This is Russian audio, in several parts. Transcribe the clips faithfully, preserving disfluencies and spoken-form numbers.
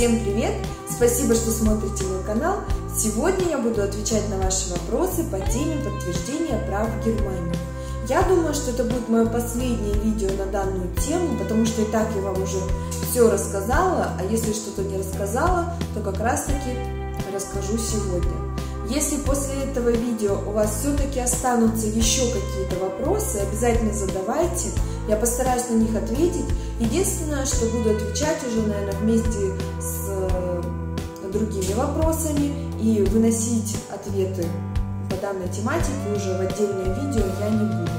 Всем привет! Спасибо, что смотрите мой канал. Сегодня я буду отвечать на ваши вопросы по теме подтверждения прав в Германии. Я думаю, что это будет мое последнее видео на данную тему, потому что и так я вам уже все рассказала, а если что-то не рассказала, то как раз таки расскажу сегодня. Если после этого видео у вас все-таки останутся еще какие-то вопросы, обязательно задавайте, я постараюсь на них ответить. Единственное, что буду отвечать уже, наверное, вместе с другими вопросами и выносить ответы по данной тематике уже в отдельное видео я не буду.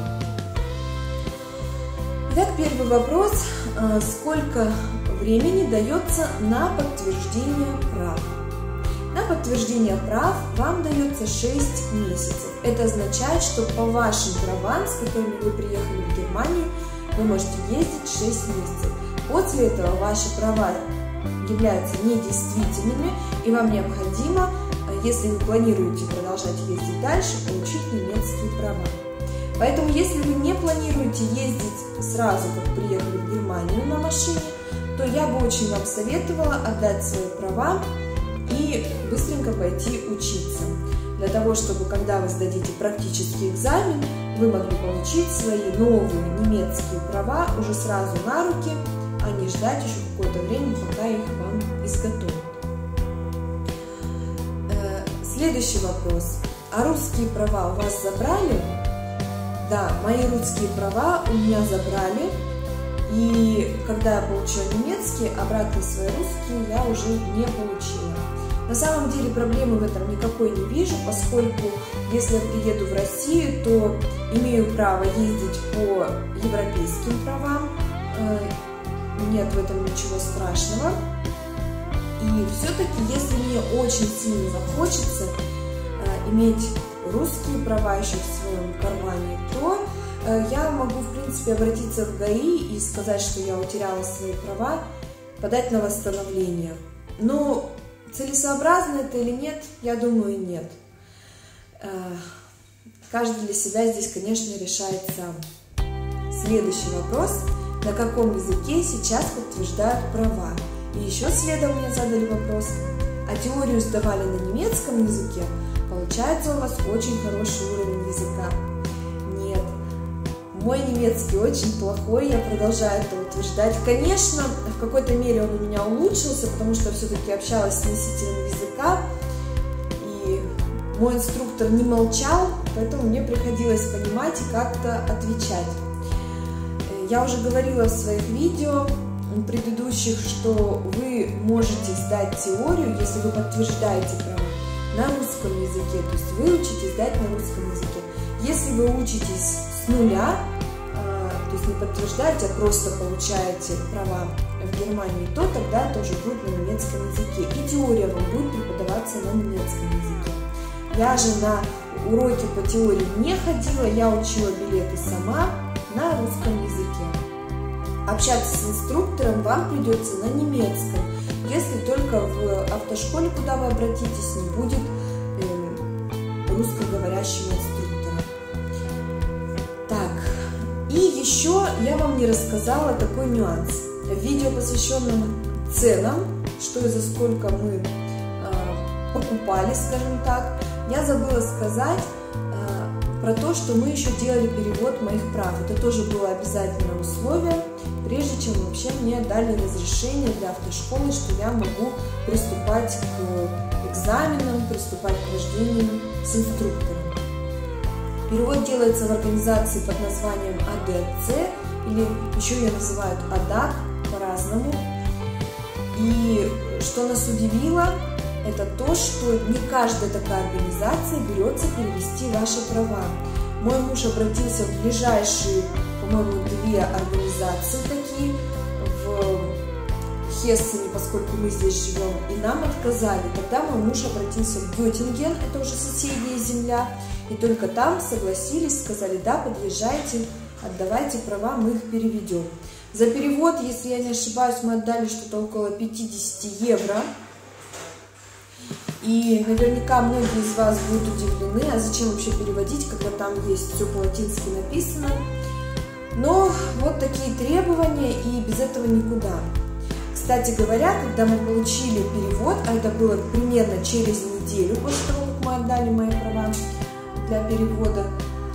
Итак, первый вопрос. Сколько времени дается на подтверждение прав? На подтверждение прав вам дается шесть месяцев. Это означает, что по вашим правам, с которыми вы приехали в Германию, вы можете ездить шесть месяцев. После этого ваши права являются недействительными, и вам необходимо, если вы планируете продолжать ездить дальше, получить немецкие права. Поэтому, если вы не планируете ездить сразу, как приехали в Германию на машине, то я бы очень вам советовала отдать свои права и быстренько пойти учиться, для того, чтобы, когда вы сдадите практический экзамен, вы могли получить свои новые немецкие права уже сразу на руки, а не ждать еще какое-то время, пока их вам изготовят. Следующий вопрос. А русские права у вас забрали? Да, мои русские права у меня забрали. И когда я получила немецкие, обратно свои русские я уже не получила. На самом деле проблемы в этом никакой не вижу, поскольку если я приеду в Россию, то имею право ездить по европейским правам. Нет в этом ничего страшного. И все-таки, если мне очень сильно захочется иметь русские права еще в своем кармане, то я могу, в принципе, обратиться в ГАИ и сказать, что я утеряла свои права, подать на восстановление. Но целесообразно это или нет, я думаю, нет. Каждый для себя здесь, конечно, решает сам. Следующий вопрос. На каком языке сейчас подтверждают права? И еще следом мне задали вопрос. А теорию сдавали на немецком языке? Получается, у вас очень хороший уровень языка. Нет. Мой немецкий очень плохой, я продолжаю это утверждать. Конечно, в какой-то мере он у меня улучшился, потому что я все-таки общалась с носителем языка, и мой инструктор не молчал, поэтому мне приходилось понимать и как-то отвечать. Я уже говорила в своих видео предыдущих, что вы можете сдать теорию, если вы подтверждаете права, на русском языке, то есть вы учитесь сдать на русском языке. Если вы учитесь с нуля, то есть не подтверждаете, а просто получаете права в Германии, то тогда тоже будет на немецком языке. И теория вам будет преподаваться на немецком языке. Я же на уроки по теории не ходила, я учила билеты сама на русском языке. Общаться с инструктором вам придется на немецком, если только в автошколе, куда вы обратитесь, не будет э, русскоговорящего инструктора. Так, и еще я вам не рассказала такой нюанс. В видео, посвященном ценам, что и за сколько мы э, покупали, скажем так, я забыла сказать э, про то, что мы еще делали перевод моих прав. Это тоже было обязательное условие, прежде чем вообще мне дали разрешение для автошколы, что я могу приступать к экзаменам, приступать к вождению с инструктором. Перевод делается в организации под названием а дэ цэ, или еще ее называют АДАК по-разному. И что нас удивило, это то, что не каждая такая организация берется перевести ваши права. Мой муж обратился в ближайшие, по-моему, две организации такие в Хессене, поскольку мы здесь живем, и нам отказали. Тогда мой муж обратился в Геттинген, это уже соседняя земля, и только там согласились, сказали: да, подъезжайте, отдавайте права, мы их переведем. За перевод, если я не ошибаюсь, мы отдали что-то около пятьдесят евро. И наверняка многие из вас будут удивлены, а зачем вообще переводить, когда там есть все по-латински написано. Но вот такие требования, и без этого никуда. Кстати говоря, когда мы получили перевод, а это было примерно через неделю после того, как мы отдали мои права для перевода,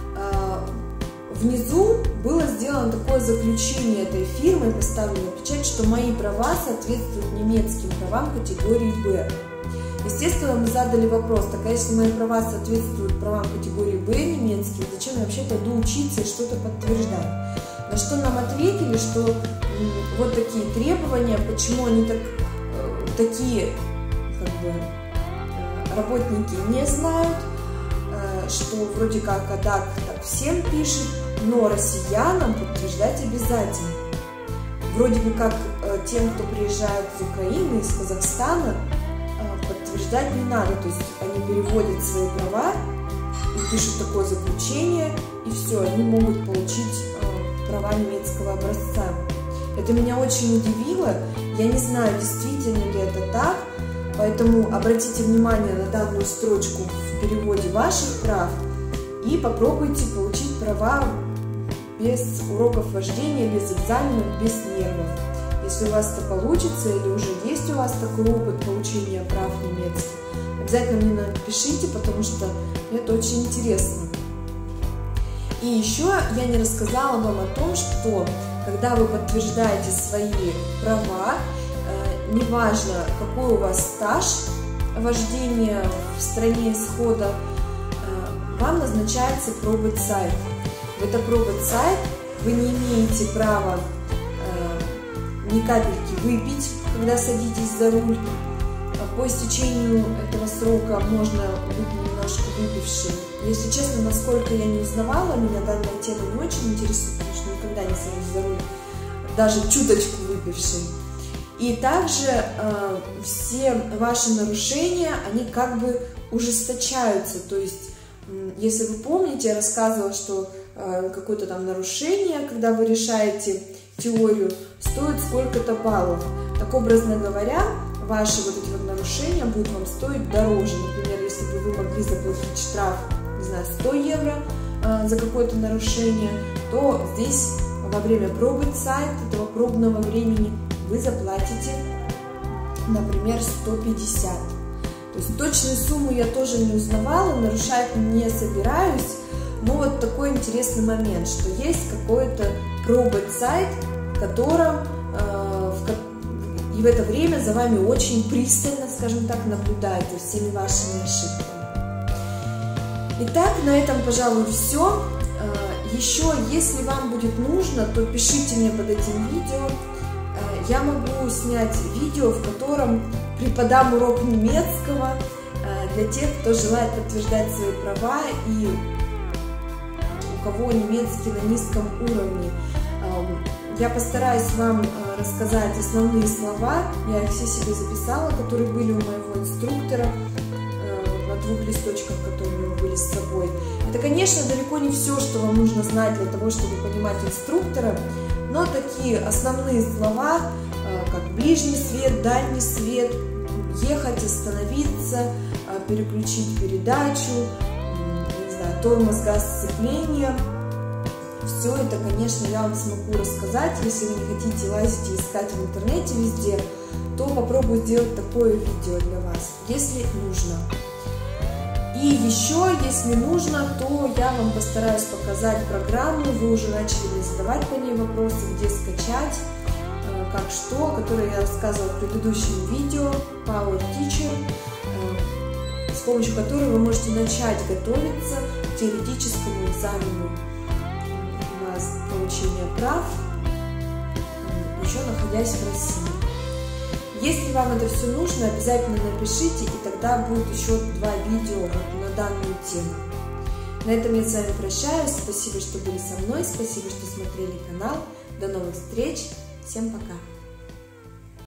внизу было сделано такое заключение этой фирмы, поставлена печать, что мои права соответствуют немецким правам категории Б. Естественно, мы задали вопрос, так а если мои права соответствуют правам категории Б немецким, зачем я вообще пойду учиться и что-то подтверждать? На что нам ответили, что вот такие требования, почему они так, такие как бы, работники не знают, что вроде как АДАК так всем пишет, но россиянам подтверждать обязательно. Вроде бы как тем, кто приезжает из Украины, из Казахстана, подтверждать не надо, то есть они переводят свои права и пишут такое заключение, и все, они могут получить права немецкого образца. Это меня очень удивило, я не знаю, действительно ли это так, поэтому обратите внимание на данную строчку в переводе ваших прав и попробуйте получить права без уроков вождения, без экзаменов, без нервов. Если у вас это получится или уже есть у вас такой опыт получения прав немецких, обязательно мне напишите, потому что мне это очень интересно. И еще я не рассказала вам о том, что когда вы подтверждаете свои права, э, неважно, какой у вас стаж вождения в стране исхода, э, вам назначается пробы-сайт. В это пробы-сайт вы не имеете права э, ни капельки выпить, когда садитесь за руль. По истечению этого срока можно быть немножко выпившим. Если честно, насколько я не узнавала, меня данная тема не очень интересует, потому что никогда не сажусь за руль, даже чуточку выпившим. И также э, все ваши нарушения, они как бы ужесточаются. То есть, э, если вы помните, я рассказывала, что э, какое-то там нарушение, когда вы решаете теорию, стоит сколько-то баллов. Так, образно говоря, ваши вот эти вот нарушения будут вам стоить дороже. Например, если бы вы могли заплатить штраф, не знаю, сто евро э, за какое-то нарушение, то здесь во время пробы сайта, этого пробного времени, вы заплатите, например, сто пятьдесят. То есть точную сумму я тоже не узнавала, нарушать не собираюсь, но вот такой интересный момент, что есть какой-то пробы сайт, в котором э, в и в это время за вами очень пристально, скажем так, наблюдают за всеми вашими ошибками. Итак, на этом, пожалуй, все. Еще, если вам будет нужно, то пишите мне под этим видео. Я могу снять видео, в котором преподам урок немецкого для тех, кто желает подтверждать свои права и у кого немецкий на низком уровне. Я постараюсь вам рассказать основные слова, я их все себе записала, которые были у моего инструктора на двух листочках, которые у него были с собой. Это, конечно, далеко не все, что вам нужно знать для того, чтобы понимать инструктора, но такие основные слова, как ближний свет, дальний свет, ехать, остановиться, переключить передачу, не знаю, тормоз, газ, сцепление. Все это, конечно, я вам смогу рассказать. Если вы не хотите лазить и искать в интернете везде, то попробую сделать такое видео для вас, если нужно. И еще, если нужно, то я вам постараюсь показать программу. Вы уже начали мне задавать по ней вопросы, где скачать, как что, которые я рассказывала в предыдущем видео, Power Teacher, с помощью которой вы можете начать готовиться к теоретическому экзамену получения прав, еще находясь в России. Если вам это все нужно, обязательно напишите, и тогда будет еще два видео на данную тему. На этом я с вами прощаюсь. Спасибо, что были со мной, спасибо, что смотрели канал. До новых встреч. Всем пока.